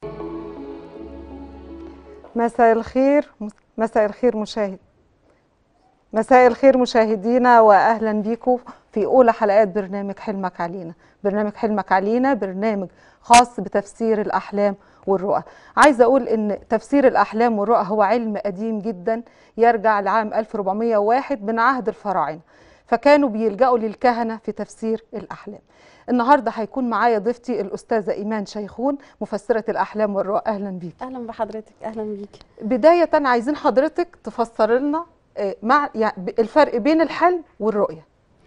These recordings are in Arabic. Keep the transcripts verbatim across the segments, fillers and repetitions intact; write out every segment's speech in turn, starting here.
مساء الخير مساء الخير مشاهد مساء الخير مشاهدينا، واهلا بيكم في اولى حلقات برنامج حلمك علينا. برنامج حلمك علينا برنامج خاص بتفسير الاحلام والرؤى. عايزه اقول ان تفسير الاحلام والرؤى هو علم قديم جدا يرجع لعام ألف وأربعمائة وواحد من عهد الفراعنه، فكانوا بيلجأوا للكهنه في تفسير الاحلام. النهارده هيكون معايا ضيفتي الاستاذه ايمان شيخون، مفسره الاحلام والرؤى. اهلا بيك. اهلا بحضرتك. اهلا بيك. بدايه عايزين حضرتك تفسر لنا مع يعني الفرق بين الحلم والرؤيه.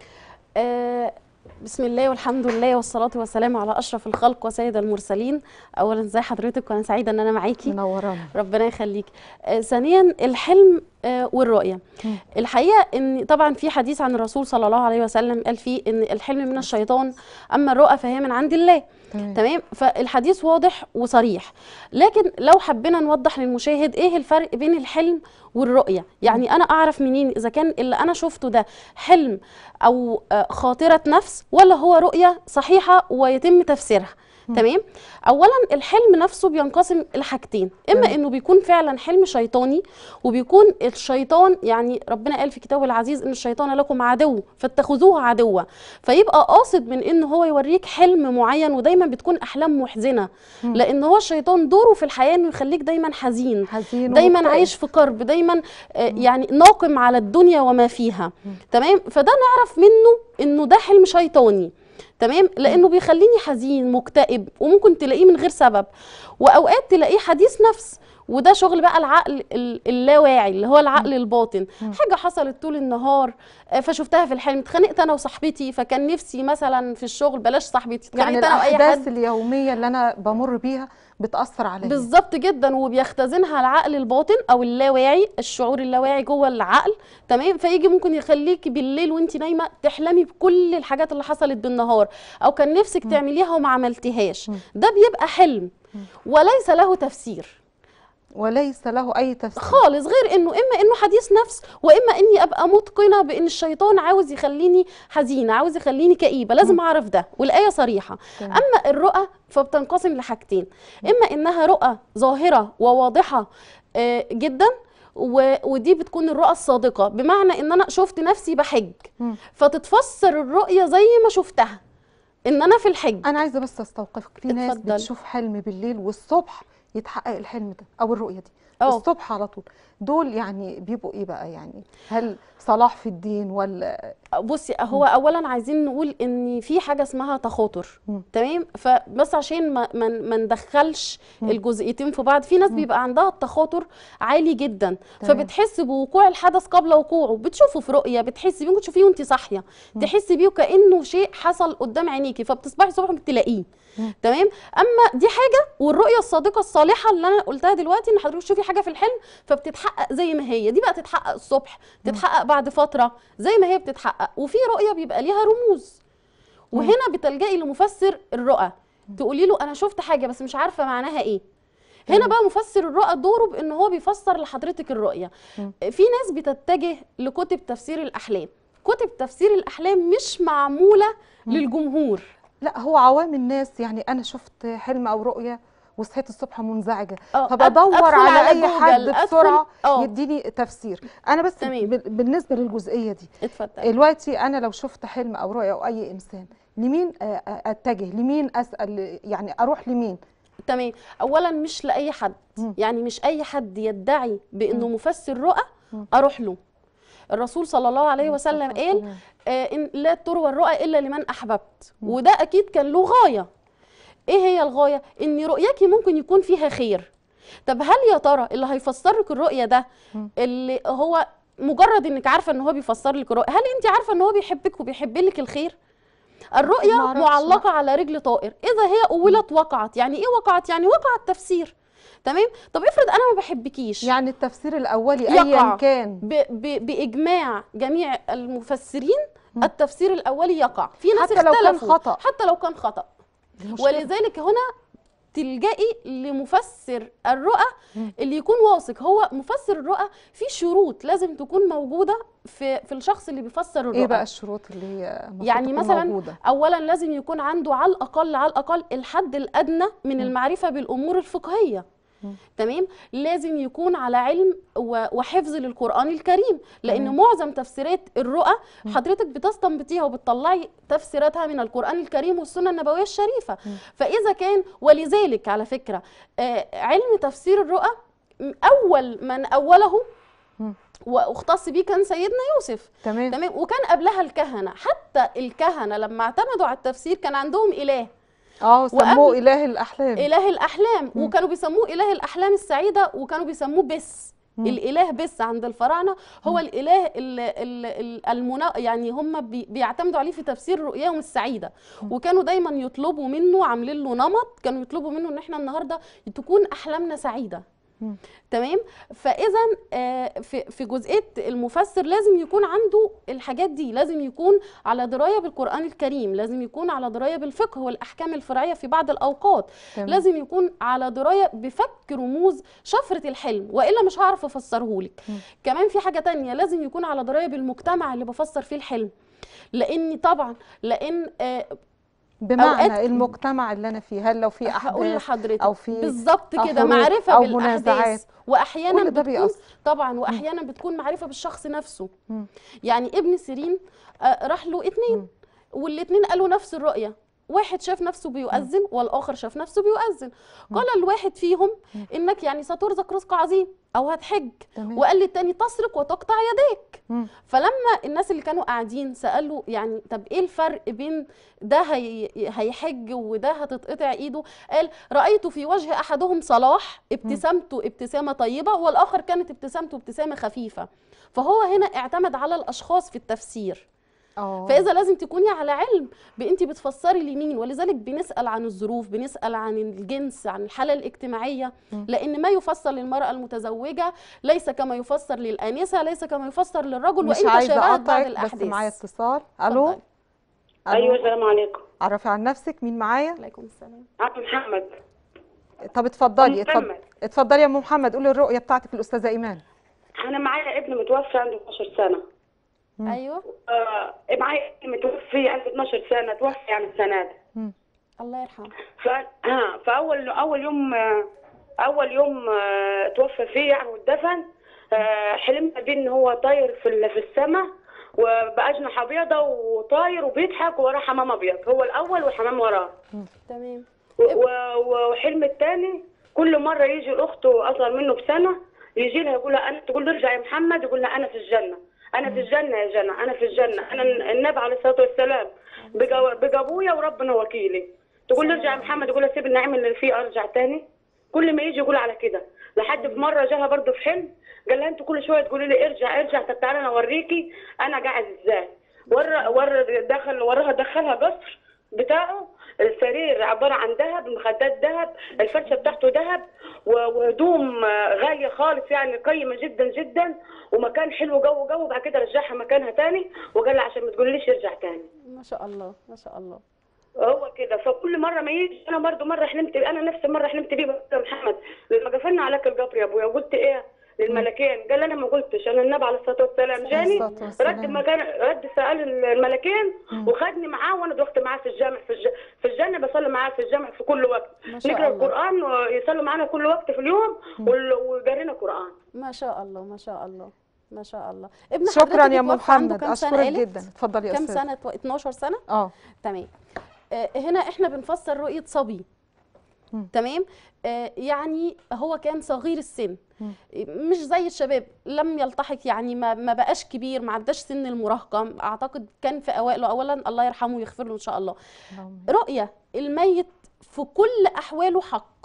آه بسم الله والحمد لله والصلاه والسلام على اشرف الخلق وسيد المرسلين. اولا ازي حضرتك، وانا سعيده ان انا معاكي. منورانا. ربنا يخليك. آه ثانيا الحلم آه والرؤيه. م. الحقيقه ان طبعا في حديث عن الرسول صلى الله عليه وسلم قال فيه ان الحلم من الشيطان، اما الرؤى فهي من عند الله. تمام. تمام. فالحديث واضح وصريح، لكن لو حبينا نوضح للمشاهد ايه الفرق بين الحلم والرؤيه، يعني انا اعرف منين اذا كان اللي انا شفته ده حلم او خاطره نفس ولا هو رؤيه صحيحه ويتم تفسيرها. تمام. اولا الحلم نفسه بينقسم لحاجتين، اما انه بيكون فعلا حلم شيطاني، وبيكون الشيطان يعني ربنا قال في كتابه العزيز ان الشيطان لكم عدو فاتخذوه عدوا، فيبقى قاصد من ان هو يوريك حلم معين، ودايما بتكون احلام محزنه، لان هو الشيطان دوره في الحياه انه يخليك دايما حزين, حزين دايما ومكتئب. عايش في كرب، دايما آه يعني ناقم على الدنيا وما فيها. تمام. فده نعرف منه انه ده حلم شيطاني. تمام. لانه بيخليني حزين مكتئب، وممكن تلاقيه من غير سبب، واوقات تلاقيه حديث نفس، وده شغل بقى العقل اللاواعي اللي هو العقل الباطن. حاجه حصلت طول النهار فشفتها في الحلم، اتخانقت انا وصاحبتي فكان نفسي مثلا في الشغل بلاش صاحبتي، اتخانقت يعني انا واي حد. الاحداث اليوميه اللي انا بمر بيها بتاثر عليا بالظبط جدا، وبيختزنها العقل الباطن او اللاواعي، الشعور اللاواعي جوه العقل. تمام. فيجي ممكن يخليكي بالليل وانت نايمه تحلمي بكل الحاجات اللي حصلت بالنهار، او كان نفسك م. تعمليها وما عملتيهاش. م. ده بيبقى حلم م. وليس له تفسير، وليس له اي تفسير خالص، غير انه اما انه حديث نفس، واما اني ابقى متقنه بان الشيطان عاوز يخليني حزينه، عاوز يخليني كئيبه، لازم اعرف ده، والايه صريحه. طيب. اما الرؤى فبتنقسم لحاجتين، اما انها رؤى ظاهره وواضحه آه جدا، ودي بتكون الرؤى الصادقه، بمعنى ان انا شفت نفسي بحج فتتفسر الرؤيه زي ما شفتها ان انا في الحج. انا عايزه بس استوقفك، في ناس بتشوف حلم بالليل والصبح يتحقق الحلم ده او الرؤيه دي أوه. الصبح على طول، دول يعني بيبقوا ايه بقى؟ يعني هل صلاح في الدين ولا؟ بصي، هو م. اولا عايزين نقول ان في حاجه اسمها تخاطر. م. تمام. فبس عشان ما ما ندخلش م. الجزئيتين في بعض، في ناس م. بيبقى عندها التخاطر عالي جدا، تمام. فبتحس بوقوع الحدث قبل وقوعه، بتشوفه في رؤيه، بتحسي بيه، ممكن تشوفيه وانت صاحيه، تحسي بيه كانه شيء حصل قدام عينيكي، فبتصبحي الصبح بتلاقيه. تمام. اما دي حاجه، والرؤيه الصادقه الصالحه اللي انا قلتها دلوقتي ان حضرتك تشوفي حاجه في الحلم فبتتحقق زي ما هي، دي بقى تتحقق الصبح، تتحقق بعد فتره زي ما هي بتتحقق. وفي رؤيه بيبقى ليها رموز، وهنا بتلجئي لمفسر الرؤى، تقولي له انا شفت حاجه بس مش عارفه معناها ايه. هنا بقى مفسر الرؤى دوره بان هو بيفسر لحضرتك الرؤيه. في ناس بتتجه لكتب تفسير الاحلام، كتب تفسير الاحلام مش معموله للجمهور، لا، هو عوام الناس. يعني انا شفت حلم او رؤيه وصحيت الصبح منزعجه، فبدور على, على اي حد بسرعه يديني تفسير. انا بس تمام. بالنسبه للجزئيه دي اتفضل. دلوقتي انا لو شفت حلم او رؤيه او اي انسان، لمين اتجه؟ لمين اسال؟ يعني اروح لمين؟ تمام. اولا مش لاي حد، م. يعني مش اي حد يدعي بانه م. مفسر رؤى اروح له. الرسول صلى الله عليه وسلم قال آه إن لا تروى الرؤى الا لمن احببت، وده اكيد كان له غايه. ايه هي الغايه؟ ان رؤياكي ممكن يكون فيها خير. طب هل يا ترى اللي هيفسر لك الرؤيه ده اللي هو مجرد انك عارفه ان هو بيفسر لك الرؤيه، هل انت عارفه ان هو بيحبك وبيحب لك الخير؟ الرؤيه معلقه على رجل طائر، اذا هي اولت وقعت. يعني ايه وقعت؟ يعني وقع التفسير. تمام. طب افرض انا ما بحبكيش، يعني التفسير الاولي ايا كان ب ب باجماع جميع المفسرين م. التفسير الاولي يقع. في ناس حتى اختلفوا لو كان خطأ، حتى لو كان خطأ. ولذلك هنا تلجئي لمفسر الرؤى مم. اللي يكون واثق. هو مفسر الرؤى في شروط لازم تكون موجوده في في الشخص اللي بيفسر الرؤى. ايه بقى الشروط اللي هي المفروض يعني تكون مثلا موجودة؟ اولا لازم يكون عنده على الاقل على الاقل الحد الادنى من مم. المعرفه بالامور الفقهيه. مم. تمام. لازم يكون على علم و- وحفظ للقرآن الكريم، لأن تمام. معظم تفسيرات الرؤى مم. حضرتك بتستنبطيها وبتطلعي تفسيراتها من القرآن الكريم والسنة النبوية الشريفة. مم. فإذا كان ولذلك على فكرة آه، علم تفسير الرؤى م- أول من أوله مم. واختص بيه كان سيدنا يوسف. تمام. تمام. وكان قبلها الكهنة، حتى الكهنة لما اعتمدوا على التفسير كان عندهم إله، اه سموه وقبل- اله الاحلام. إله الأحلام. مم. وكانوا بيسموه إله الأحلام السعيدة، وكانوا بيسموه بس. مم. الإله بس عند الفراعنة هو مم. الإله ال- ال- ال- المنا يعني هم بي- بيعتمدوا عليه في تفسير رؤياهم السعيدة. مم. وكانوا دايما يطلبوا منه، عاملين له نمط، كانوا يطلبوا منه ان احنا النهارده تكون أحلامنا سعيدة. مم. تمام. فاذا آه، في في جزئيه المفسر لازم يكون عنده الحاجات دي، لازم يكون على درايه بالقران الكريم، لازم يكون على درايه بالفقه والاحكام الفرعيه في بعض الاوقات، تمام. لازم يكون على درايه بفك رموز شفره الحلم، والا مش هعرف افسره لك. مم. كمان في حاجه تانية، لازم يكون على درايه بالمجتمع اللي بفسر فيه الحلم، لان طبعا لان آه، بمعنى أوقات- المجتمع اللي انا فيه، هل لو في هقول احداث لحضرتك او في بالظبط أو كده حروب معرفه أو بالاحداث، منازعات، واحيانا كل ده بتكون بيأثر. طبعا واحيانا بتكون معرفه بالشخص نفسه. مم. يعني ابن سيرين آه، راح له اتنين، مم. والاتنين قالوا نفس الرؤيه، واحد شاف نفسه بيؤذن والاخر شاف نفسه بيؤذن. قال الواحد فيهم مم. انك يعني سترزق رزق عظيم او هتحج، تمام. وقال للتاني تسرق وتقطع يديك. مم. فلما الناس اللي كانوا قاعدين سألوا يعني طب ايه الفرق بين ده هي هيحج وده هتتقطع ايده، قال رأيت في وجه احدهم صلاح، ابتسامته ابتسامة طيبة، والاخر كانت ابتسامته ابتسامة خفيفة. فهو هنا اعتمد على الاشخاص في التفسير. اه فاذا لازم تكوني على علم بانت بتفسري لمين، ولذلك بنسال عن الظروف، بنسال عن الجنس، عن الحاله الاجتماعيه، مم. لان ما يفسر للمراه المتزوجه ليس كما يفسر للانسه، ليس كما يفسر للرجل، مش وان عايزه تشابهت بعض اقطعك الاحداث. بس معايا اتصال. الو. اتفضلي. ايوه الو، السلام عليكم. عرفي عن نفسك، مين معايا؟ عليكم السلام. عبد محمد. طب اتفضلي أم اتفضلي محمد. اتفضلي يا ام محمد، قولي الرؤيه بتاعتك الاستاذه ايمان. انا معايا ابن متوفي عنده اتناشر سنه. مم. ايوه. آه معايا ابن متوفي عنده اتناشر سنه، توفي يعني السنه دي. مم. الله يرحمه. ف... ها فاول اول يوم آه، اول يوم آه، توفى فيه يعني واتدفن، آه، حلمت بيه ان هو طاير في ال- في السماء وبأجنحة بيضة وطاير وبيضحك وراه حمام ابيض، هو الاول والحمام وراه. تمام. و- و- وحلم الثاني كل مره يجي لاخته اصغر منه بسنه، يجي لها يقول لها انا، تقول له ارجع يا محمد، يقول لها انا في الجنه، انا في الجنه يا جنى، انا في الجنه، انا النبي عليه الصلاه والسلام بقى بقى ابويا وربنا وكيلي. تقول له ارجع يا محمد، يقول لها سيب النعيم اللي فيه ارجع تاني. كل ما يجي يقول على كده، لحد في مره جاها برضه في حلم قال لها انت كل شويه تقولي لي ارجع ارجع، طب تعالى انا اوريكي انا قاعد ازاي. ور ور دخل وراها، دخلها قصر بتاعه، السرير عباره عن ذهب، المخدات ذهب، الفرشه بتاعته ذهب، وهدوم غاليه خالص يعني قيمه جدا جدا، ومكان حلو جو جو. بعد كده رجعها مكانها تاني وقال لها عشان ما تقوليش ارجع تاني. ما شاء الله ما شاء الله. هو كده. فكل مره ما يجي، انا برضه مره حلمت، انا نفس المره حلمت بيه يا محمد لما قفلنا عليك القبر يا ابويا، وقلت ايه للملكين؟ قال انا ما قلتش، انا النبي عليه الصلاه والسلام جاني الصلاة والسلام. رد مكان رد سال الملكين وخدني معاه، وانا دخت معاه في الجامع في الج... في الجنه، بصلي معاه في الجامع في كل وقت، ما شاء نقرا الله. القران ويصلوا معانا كل وقت في اليوم وال- وقرينا قران. ما شاء الله ما شاء الله ما شاء الله. ابن شكرا حضرتك يا ام اتوفى عنده محمد، كام سنه اشكرك قالت؟ جدا. اتفضلي يا كام استاذه. سنه؟ تو- اتناشر سنه. اه تمام. آه، هنا احنا بنفسر رؤية صبي. مم. تمام. آه، يعني هو كان صغير السن، مم. مش زي الشباب، لم يلتحق يعني ما, ما بقاش كبير، ما عداش سن المراهقة، اعتقد كان في اوائله. اولا الله يرحمه ويغفر له ان شاء الله. اللهم. رؤية الميت في كل احواله حق،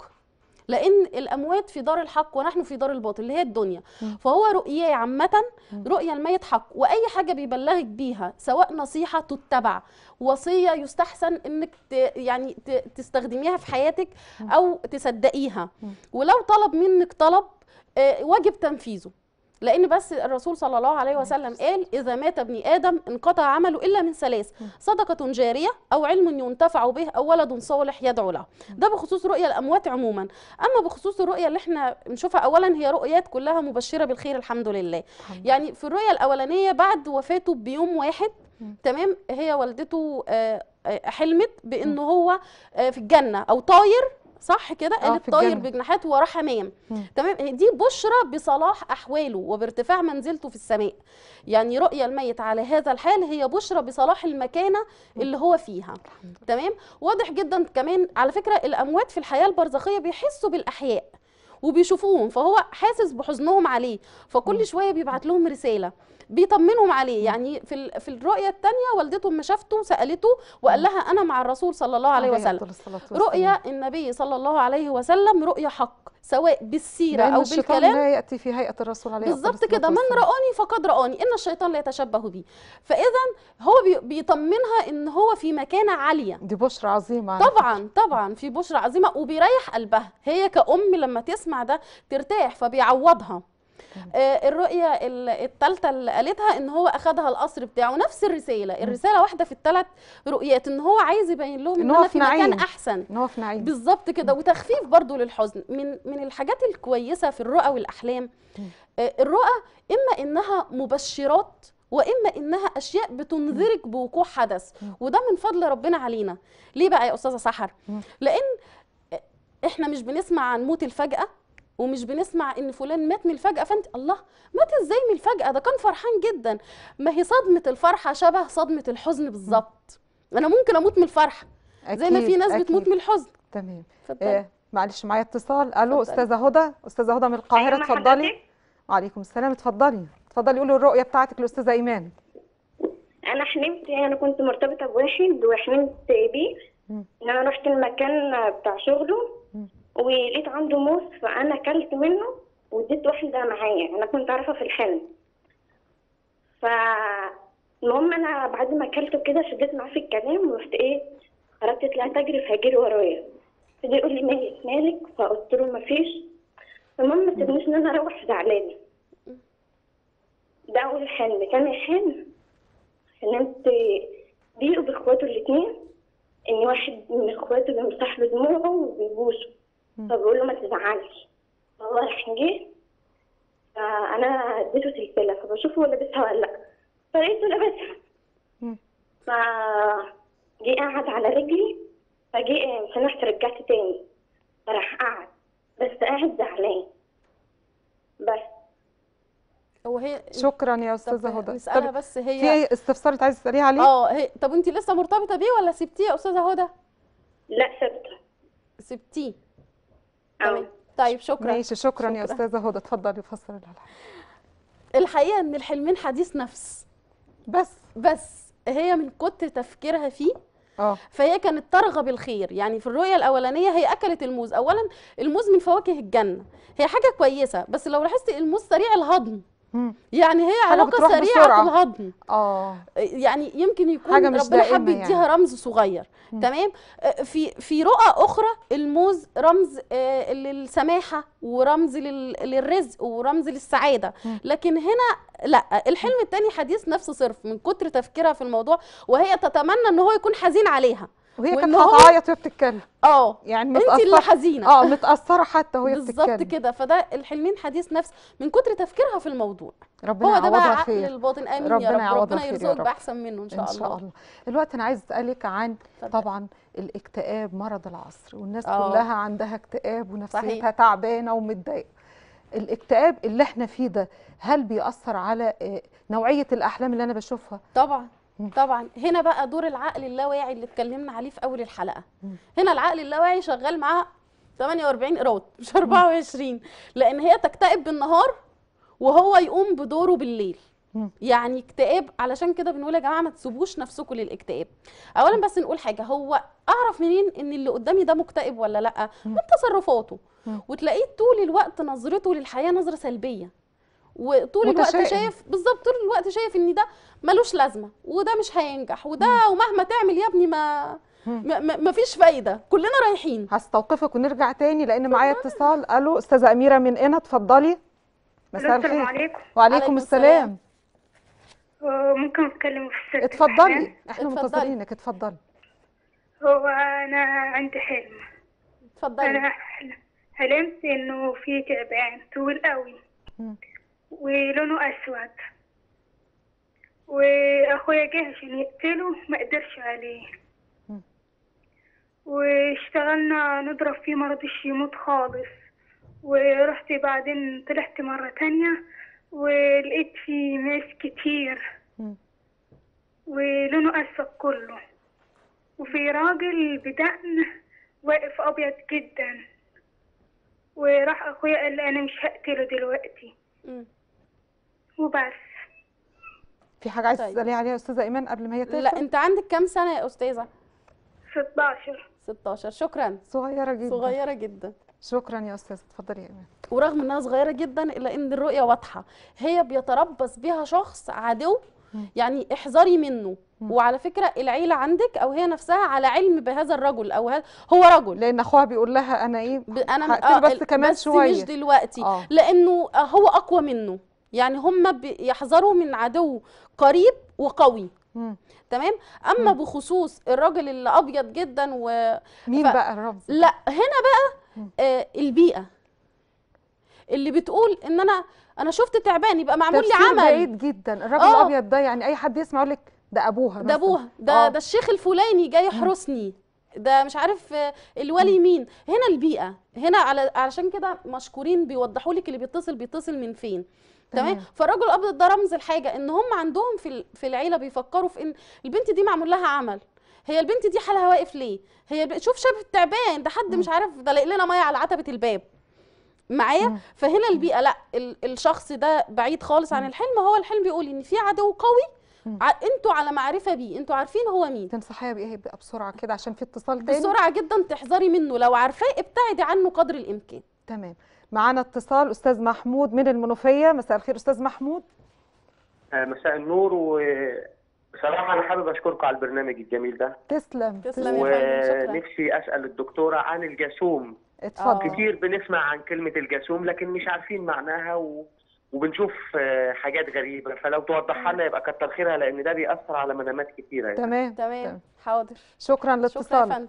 لان الاموات في دار الحق ونحن في دار الباطل اللي هي الدنيا. مم. فهو رؤياه عامه مم. رؤيا الميت حق، واي حاجه بيبلغك بيها سواء نصيحه تتبع، وصيه يستحسن انك ت يعني ت تستخدميها في حياتك او تصدقيها، مم. ولو طلب منك طلب آه، واجب تنفيذه. لان بس الرسول صلى الله عليه وسلم قال اذا مات ابن ادم انقطع عمله الا من ثلاث: صدقه جاريه، او علم ينتفع به، او ولد صالح يدعو له. ده بخصوص رؤيا الاموات عموما. اما بخصوص الرؤيا اللي احنا بنشوفها، اولا هي رؤيات كلها مبشره بالخير الحمد لله. يعني في الرؤيا الاولانيه بعد وفاته بيوم واحد، تمام، هي والدته آه، آه، حلمت بانه هو آه، في الجنه او طاير، صح كده؟ قالت طاير بجناحاته وراه حمام. تمام، دي بشرى بصلاح احواله وبارتفاع منزلته في السماء. يعني رؤيا الميت على هذا الحال هي بشرى بصلاح المكانه اللي هو فيها. تمام، واضح جدا. كمان على فكره الاموات في الحياه البرزخيه بيحسوا بالاحياء وبيشوفوهم، فهو حاسس بحزنهم عليه، فكل شويه بيبعت لهم رساله بيطمنهم عليه. يعني في في الرؤيه الثانيه والدته لما شافته سالته وقال لها انا مع الرسول صلى الله عليه وسلم. رؤيا النبي صلى الله عليه وسلم رؤيا حق، سواء بالسيره او بالكلام. لا ياتي في هيئه الرسول عليه الصلاه والسلام. بالظبط كده، من رآني فقد رآني، ان الشيطان لا يتشبه بي. فاذا هو بيطمنها ان هو في مكانه عاليه. دي بشرى عظيمه طبعا طبعا، في بشرى عظيمه وبيريح قلبها. هي كأم لما تسمع ده ترتاح، فبيعوضها. آه الرؤيه الثالثه اللي قالتها ان هو اخذها القصر بتاعه، نفس الرساله، الرساله واحده في الثلاث رؤيات، ان هو عايز يبين لهم ان انا في مكان احسن، ان هو في نعيم. بالظبط كده، وتخفيف برضو للحزن. من من الحاجات الكويسه في الرؤى والاحلام، آه الرؤى اما انها مبشرات واما انها اشياء بتنذرك بوقوع حدث، وده من فضل ربنا علينا. ليه بقى يا استاذه سحر؟ لان احنا مش بنسمع عن موت الفجأة، ومش بنسمع ان فلان مات من الفجأة، فانت الله مات ازاي من الفجأة؟ ده كان فرحان جدا. ما هي صدمة الفرحة شبه صدمة الحزن بالظبط. انا ممكن اموت من الفرحة زي ما في ناس أكيد بتموت من الحزن. تمام. آه معلش معايا اتصال. الو استاذة هدى، استاذة هدى من القاهرة، اتفضلي. وعليكم السلام، اتفضلي اتفضلي قولي الرؤية بتاعتك لاستاذة ايمان. انا حلمت، انا كنت مرتبطة بواحد وحلمت بيه ان انا رحت المكان بتاع شغله ولقيت عنده موز، فانا اكلت منه واديت واحده معايا، انا كنت عارفه في الحلم. فالمهم انا بعد ما اكلته كده شديت معاه في الكلام ورحت ايه خرجت طلعت اجري، فهجري ورايا، فجي يقول لي مالك مالك، فقلت له مفيش. المهم ما سيبنيش ان انا اروح زعلانه. ده اول حلم. تاني حلم حلمت بيه وباخواته الاثنين، ان واحد من اخواته بيمسح له دموعه وبيبوسه، فبقول له ما تزعلش. هو راح جه، فانا اديته سلسله، فبشوفه هو لابسها ولا لا، فلقيته لابسها. فجي قعد على رجلي، فجي سمحت رجعت تاني، فراح قعد بس قاعد زعلان بس. هو هي شكرا يا استاذه هدى. نسالها بس، هي في استفسار انت عايزه تساليه عليه؟ اه هي طب انت لسه مرتبطه بيه ولا سبتيه يا استاذه هدى؟ لا سبته. سبتيه. تمام. طيب شكرا. ماشي، شكرا, شكرا يا استاذه هدى. اتفضلي فسري لها. الحقيقه ان الحلمين حديث نفس، بس بس هي من كتر تفكيرها فيه اه فهي كانت ترغب الخير. يعني في الرؤيه الاولانيه هي اكلت الموز. اولا الموز من فواكه الجنه، هي حاجه كويسه، بس لو لاحظتي الموز سريع الهضم. مم. يعني هي علاقه سريعه بسرعة. الهضم. اه يعني يمكن يكون ربنا حب يديها يعني. رمز صغير. مم. تمام. في في رؤى اخرى الموز رمز للسماحه ورمز للرزق ورمز للسعاده. مم. لكن هنا لا، الحلم الثاني حديث نفس صرف من كتر تفكيرها في الموضوع، وهي تتمنى ان هو يكون حزين عليها، وهي كانت هتعيط وهي بتتكلم. اه يعني انت اللي حزينه. اه متاثره حتى وهي بتتكلم بالظبط كده. فده الحلمين حديث نفس من كتر تفكيرها في الموضوع. ربنا هو ده بقى عقل خير. الباطن. امين ربنا يا رب. ربنا خير يرزقك رب. باحسن منه ان شاء, إن شاء الله. الله. الوقت انا عايز اسالك عن فضل. طبعا الاكتئاب مرض العصر، والناس أوه. كلها عندها اكتئاب ونفسيتها تعبانه ومتضايقه. الاكتئاب اللي احنا فيه ده هل بيأثر على نوعيه الاحلام اللي انا بشوفها؟ طبعا طبعا. هنا بقى دور العقل اللاواعي اللي اتكلمنا عليه في اول الحلقه. هنا العقل اللاواعي شغال معاه ثمانية وأربعين قيراط مش أربعة وعشرين، لان هي تكتئب بالنهار وهو يقوم بدوره بالليل. يعني اكتئاب. علشان كده بنقول يا جماعه ما تسيبوش نفسكم للاكتئاب. اولا بس نقول حاجه، هو اعرف منين ان اللي قدامي ده مكتئب ولا لا؟ من تصرفاته. وتلاقيه طول الوقت نظرته للحياه نظره سلبيه، وطول الوقت شايف بالظبط طول الوقت شايف ان ده ملوش لازمه وده مش هينجح وده مم. ومهما تعمل يا ابني ما ما فيش فايده، كلنا رايحين. هستوقفك ونرجع تاني لان معايا اتصال. الو استاذه اميره من هنا، اتفضلي. مساء السلام الخير. عليكم. وعليكم عليكم السلام. آه، ممكن اتكلم في الست؟ اتفضلي، احنا اتفضلي. منتظرينك، اتفضلي. هو انا عندي حلم. اتفضلي. انا حل- حلمت انه في تعبان طويل قوي مم. ولونه اسود، واخويا جه عشان يقتله ما قدرش عليه، مم. واشتغلنا نضرب فيه ما رضيش يموت خالص. ورحت بعدين طلعت مرة تانية ولقيت فيه ناس كتير مم. ولونه أسود كله، وفي راجل بدقن واقف أبيض جدا. وراح أخويا قال لي أنا مش هقتله دلوقتي مم. وبس. في حاجه عايزه طيب. تسالي عليها يا استاذه ايمان قبل ما هي تقفل؟ لا، انت عندك كام سنه يا استاذه؟ ستاشر. ستاشر. شكرا. صغيره جدا. صغيره جدا. شكرا يا استاذه، اتفضلي يا ايمان. ورغم انها صغيره جدا الا ان الرؤيه واضحه، هي بيتربص بها شخص عدو، يعني احذري منه. وعلى فكره العيله عندك او هي نفسها على علم بهذا الرجل او هذا هو رجل. لان اخوها بيقول لها انا ايه ب- انا هقتله بس ال- كمان بس شويه. مش دلوقتي. آه. لانه هو اقوى منه، يعني هم بيحذروا من عدو قريب وقوي. مم. تمام. اما بخصوص الراجل اللي ابيض جدا و مين ف- بقى الرمز؟ لا، هنا بقى آه البيئه اللي بتقول ان انا انا شفت تعبان يبقى معمول لي تفسير عمل. بعيد جدا. الراجل آه. الابيض ده يعني اي حد يسمع يقول لك ده ابوها ده مثلا. ابوها، ده آه. ده الشيخ الفلاني جاي يحرسني، ده مش عارف آه، الولي مين. هنا البيئه، هنا على علشان كده مشكورين بيوضحوا لك اللي بيتصل بيتصل من فين. تمام. تمام. فالراجل الابيض ده رمز الحاجه ان هم عندهم في ال- في العيله بيفكروا في ان البنت دي معمول لها عمل. هي البنت دي حالها واقف ليه؟ هي الب- شوف شاف التعبان ده، حد مش عارف ده لاقي لنا ميه على عتبه الباب معايا. فهنا البيئه لا، ال- الشخص ده بعيد خالص عن الحلم. هو الحلم بيقول ان في عدو قوي، ع- انتوا على معرفه بيه، انتوا عارفين هو مين. تنصحيها بايه بقى بسرعه كده عشان في اتصال تاني؟ بسرعه جدا تحذري منه، لو عارفاه ابتعدي عنه قدر الامكان. تمام. معانا اتصال استاذ محمود من المنوفيه. مساء الخير استاذ محمود. آه، مساء النور. وبصراحة أنا حابب أشكركم على البرنامج الجميل ده. تسلم. تسلم يا فندم، شكرا. ونفسي أسأل الدكتورة عن الجاسوم. اتفضل. كتير بنسمع عن كلمة الجاسوم لكن مش عارفين معناها و... وبنشوف آه، حاجات غريبة، فلو توضحها لنا يبقى كتر خيرها لأن ده بيأثر على منامات كتيرة يعني. تمام. تمام. حاضر. شكرا شكرا يا لاتصالك. فندم.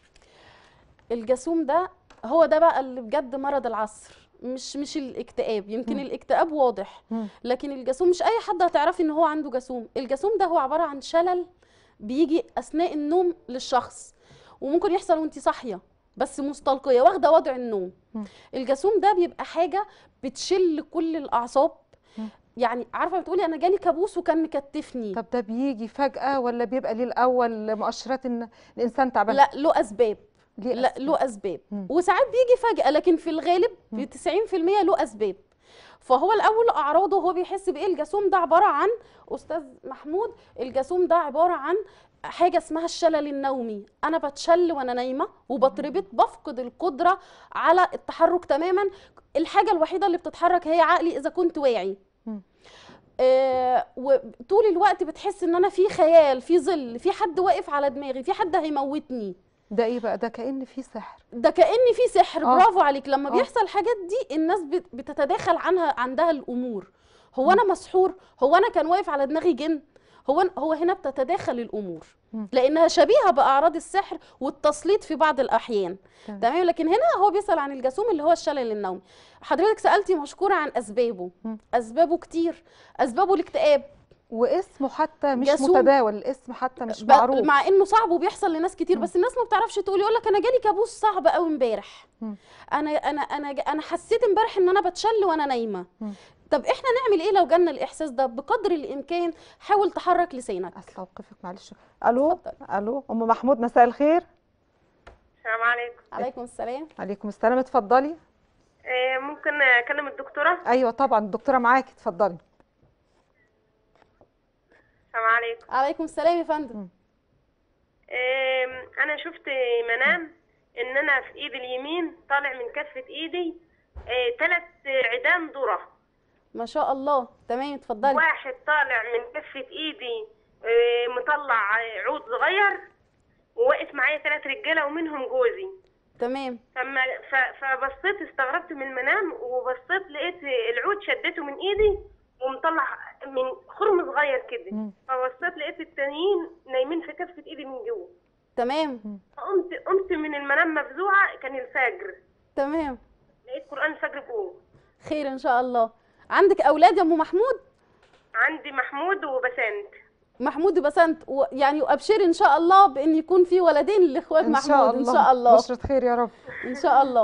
الجاسوم ده هو ده بقى اللي بجد مرض العصر، مش مش الاكتئاب. يمكن مم. الاكتئاب واضح، مم. لكن الجاسوم مش اي حد هتعرفي ان هو عنده جاسوم. الجاسوم ده هو عباره عن شلل بيجي اثناء النوم للشخص، وممكن يحصل وانت صاحيه بس مستلقيه واخده وضع النوم. مم. الجاسوم ده بيبقى حاجه بتشل كل الاعصاب. مم. يعني عارفه بتقولي انا جالي كابوس وكان مكتفني. طب ده بيجي فجأة ولا بيبقى ليه الأول مؤشرات إن الإنسان تعبان؟ لا، له اسباب. ليه لا، أسباب؟ له اسباب. مم. وساعات بيجي فجأة، لكن في الغالب في تسعين في المية له اسباب. فهو الاول اعراضه هو بيحس بايه. الجاسوم ده عباره عن استاذ محمود، الجاسوم ده عباره عن حاجه اسمها الشلل النومي. انا بتشل وانا نايمه وبتربط، بفقد القدره على التحرك تماما. الحاجه الوحيده اللي بتتحرك هي عقلي اذا كنت واعي. مم. آه وطول الوقت بتحس ان انا في خيال، في ظل، في حد واقف على دماغي، في حد هيموتني. ده إيه بقى؟ ده كأن في سحر. ده كأن في سحر. آه. برافو عليك. لما آه. بيحصل الحاجات دي الناس بت- بتتداخل عنها، عندها الامور. هو انا مسحور؟ هو انا كان واقف على دماغي جن؟ هو أنا- هو هنا بتتداخل الامور مم. لانها شبيهه باعراض السحر والتسليط في بعض الاحيان. تمام. تمام. لكن هنا هو بيسال عن الجاسوم اللي هو الشلل النومي. حضرتك سالتي مشكوره عن اسبابه. مم. اسبابه كتير. اسبابه الاكتئاب. واسمه حتى مش جاسوم. متداول، الاسم حتى مش ب- معروف. مع انه صعب وبيحصل لناس كتير، مم. بس الناس ما بتعرفش تقول. يقول لك انا جالي كابوس صعب قوي امبارح. مم. انا انا انا ج- انا حسيت امبارح ان انا بتشل وانا نايمه. مم. طب احنا نعمل ايه لو جالنا الاحساس ده؟ بقدر الامكان حاول تحرك لسانك. أصل أوقفك معلش. ألو. اتفضل. ألو أم محمود، مساء الخير. السلام عليكم. عليكم السلام. عليكم السلام، اتفضلي. آه، ممكن اكلم الدكتوره؟ أيوه طبعا الدكتورة معاكي، اتفضلي. السلام عليكم. عليكم السلام يا فندم. مم. آم، انا شفت منام ان انا في ايدي اليمين طالع من كفه ايدي ثلاث عيدان ذره. ما شاء الله. تمام، اتفضلي. واحد طالع من كفه ايدي آه، مطلع عود صغير، وواقف معايا ثلاث رجاله ومنهم جوزي. تمام. فما ف- فبصيت استغربت من المنام، وبصيت لقيت العود شدته من ايدي ومطلع من خرم صغير كده. مم. فبصيت لقيت التانيين نايمين في كفة ايدي من جوه. تمام. فقمت قمت من المنام مفزوعة، كان الفجر، تمام. لقيت قرآن الفجر جوه. خير ان شاء الله. عندك اولاد يا ام محمود؟ عندي محمود وبسنت. محمود وبسنت و... يعني وابشري ان شاء الله بان يكون في ولدين لاخوات ان محمود شاء الله ان شاء الله. بشرة خير يا رب. ان شاء الله.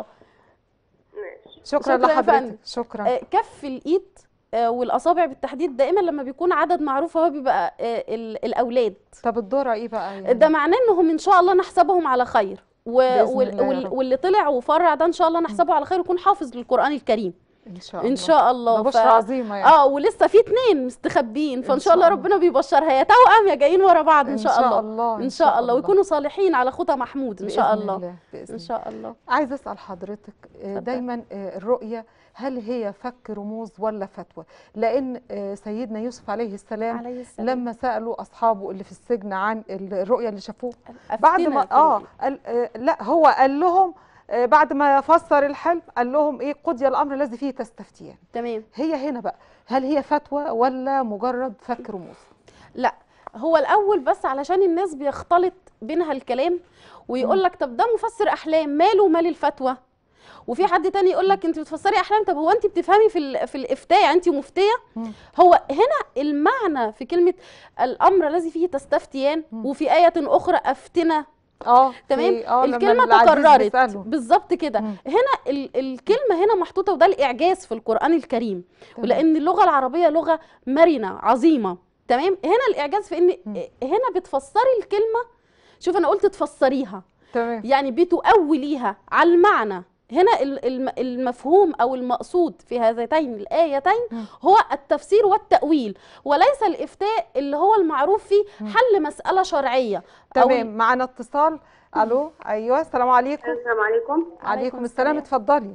ماشي. شكرا شكرا يا لحضرتك. فندم. شكرا. آه، كف الايد آه، والاصابع بالتحديد دائما لما بيكون عدد معروف هو بيبقى آه، ال- الاولاد. طب الدورة ايه بقى يعني؟ ده معناه انهم ان شاء الله نحسبهم على خير و... بإذن وال... الله يا وال... رب. واللي طلع وفرع ده ان شاء الله نحسبه على خير ويكون حافظ للقرآن الكريم ان شاء الله. ان شاء الله. ده بشرة عظيمة يعني. اه ولسه في اتنين مستخبين، فان إن شاء شاء الله الله. ربنا بيبشرها يا توأم يا جايين ورا بعض ان إن شاء شاء الله. الله، ان شاء الله ويكونوا صالحين على خطى محمود ان شاء بإذن الله. الله. بإذن ان شاء الله. عايزه اسال حضرتك آه، اتفضل. دايما آه، الرؤيه هل هي فك رموز ولا فتوى؟ لان آه، سيدنا يوسف عليه السلام عليه السلام. لما سالوا اصحابه اللي في السجن عن الرؤيه اللي شافوه بعد أفتنا ما يا اه فندم. قال آه، لا هو قال لهم آه، بعد ما فسر الحلم قال لهم ايه؟ قضي الامر الذي فيه تستفتيان. تمام. هي هنا بقى هل هي فتوى ولا مجرد فك رموز؟ لا هو الاول بس علشان الناس بيختلط بينها الكلام ويقول لك طب ده مفسر احلام ماله مال الفتوى، وفي حد تاني يقول لك انت بتفسري احلام، طب هو انت بتفهمي في ال- في الافتاء يعني انت مفتيه؟ مم. هو هنا المعنى في كلمه الامر الذي فيه تستفتيان، وفي ايه اخرى افتنا. اه تمام. في- اه لما الكلمه العزيز تكررت بيسأله. بالظبط كده. مم. هنا ال الكلمه هنا محطوطه، وده الاعجاز في القران الكريم، تمام. ولان اللغه العربيه لغه مرنه عظيمه. تمام. هنا الاعجاز في ان مم. هنا بتفسري الكلمه. شوف انا قلت تفسريها تمام. يعني بتؤوليها على المعنى. هنا ال- الم- المفهوم او المقصود في هذين الايتين مم. هو التفسير والتاويل، وليس الافتاء اللي هو المعروف فيه حل مساله شرعيه. أو تمام. معانا اتصال. الو. ايوه السلام عليكم. السلام عليكم. عليكم السلام. اتفضلي.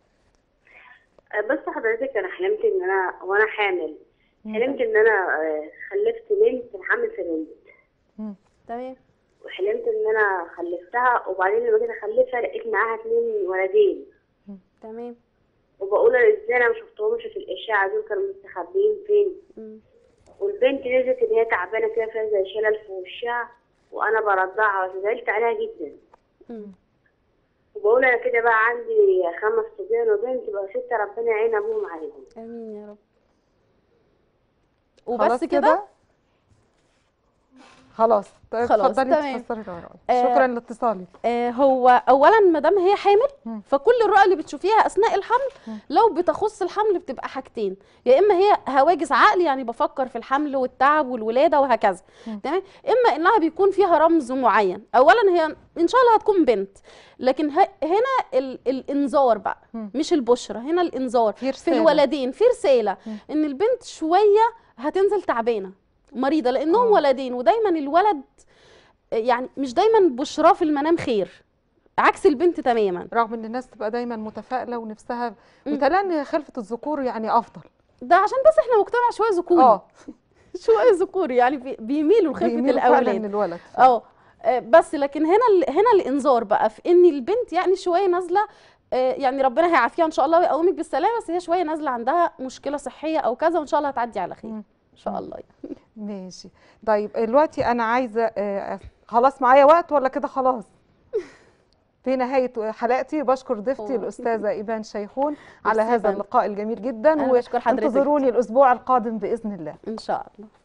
بس حضرتك انا حلمت ان انا وانا حامل، حلمت ان انا آه، خلفت بنت الحمل في بنت، تمام. وحلمت ان انا خلفتها، وبعدين لما جيت اخلفها لقيت معاها اتنين ولدين، تمام. وبقول انا ازاي انا ما شفتهمش في الاشعه دول، كانوا مستخبيين فين؟ مم. والبنت نزلت ان هي تعبانه كده فيها زي شلل في وشها، وانا برضعها وزعلت عليها جدا. مم. وبقول انا كده بقى عندي خمس صبيان وبنت، بقى ستة ربنا يعين ابوهم عليهم. امين يا رب. خلاص وبس كده. خلاص. طيب خلاص، اتفضلي تمام. تفسري الرؤيا. آه، شكرا لاتصالك. آه هو اولا ما دام هي حامل مم. فكل الرؤى اللي بتشوفيها اثناء الحمل لو بتخص الحمل بتبقى حاجتين، يا اما هي هواجس عقل يعني بفكر في الحمل والتعب والولاده وهكذا، تمام، اما انها بيكون فيها رمز معين. اولا هي ان شاء الله هتكون بنت، لكن ه- هنا ال الانذار بقى مم. مش البشرى، هنا الانذار في في رسالة. الولدين، في رساله ان البنت شويه هتنزل تعبانه مريضه، لانهم آه. ولدين، ودايما الولد يعني مش دايما بشراه في المنام خير، عكس البنت تماما. رغم ان الناس تبقى دايما متفائله ونفسها مم. وتلاقي ان خلفه الذكور يعني افضل. ده عشان بس احنا مجتمع شويه ذكوري، اه شويه ذكوري يعني بي- بيميلوا لخلفه بيميلوا فعلا الاولاد. للولد. اه آه، بس لكن هنا ال- هنا الانذار بقى في ان البنت يعني شويه نازله، آه، يعني ربنا هيعافيها ان شاء الله ويقومك بالسلامه، بس هي شويه نازله عندها مشكله صحيه او كذا، وان شاء الله هتعدي على خير مم. ان شاء الله يعني. ماشي. طيب دلوقتي انا عايزه آه، خلاص معايا وقت ولا كده خلاص؟ في نهايه حلقتي بشكر ضيفتي أوه. الاستاذه ايمان شيخون على ميرسي هذا فندم. اللقاء الجميل جدا، أنا بشكر حضرتك. وانتظروني الاسبوع القادم باذن الله. ان شاء الله.